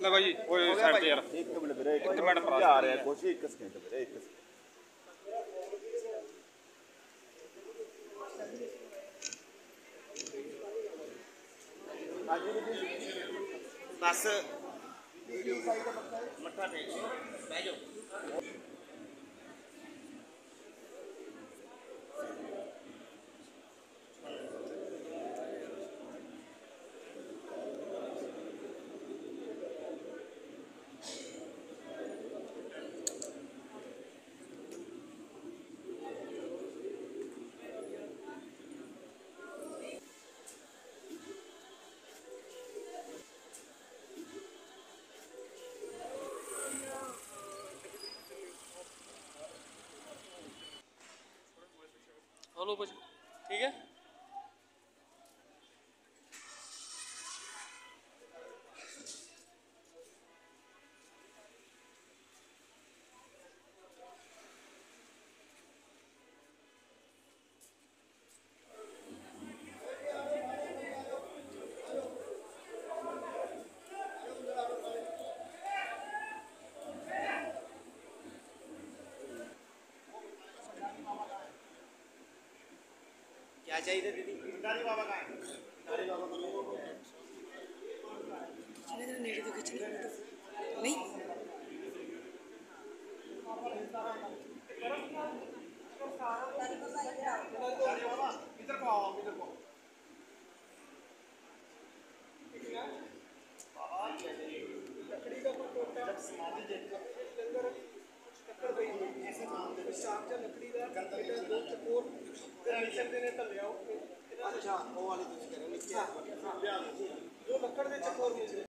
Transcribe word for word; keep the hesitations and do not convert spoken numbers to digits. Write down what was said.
ਲਗੋ ਜੀ ਉਹ ਸਾਈਡ ਤੇ ਯਾਰ ਇੱਕ ਮਿੰਟ ਵੀਰੇ ਇੱਕ ਮਿੰਟ ਆ ਰਿਹਾ ਕੁਛ ਇੱਕ ਸਕਿੰਟ ਵੀਰੇ ਇੱਕ ਬਸ ਮੱਠਾ ਟੇਕ ਬਹਿ ਜਾਓ हेलो बस ठीक है क्या चाहिए दीदी दादी बाबा का दादी बाबा का चले जरा नेड़े तो खींच ले नहीं दादी बाबा इधर को आओ इधर को लकड़ी का टोटा समाधि देखो ऐसे नाम दे चार्जर लकड़ी का कंटेनर दो चकोर कनेक्शन देने तो ले आओ अच्छा वो वाली तुझे करें नीचे जो लकड़ दे चकोर में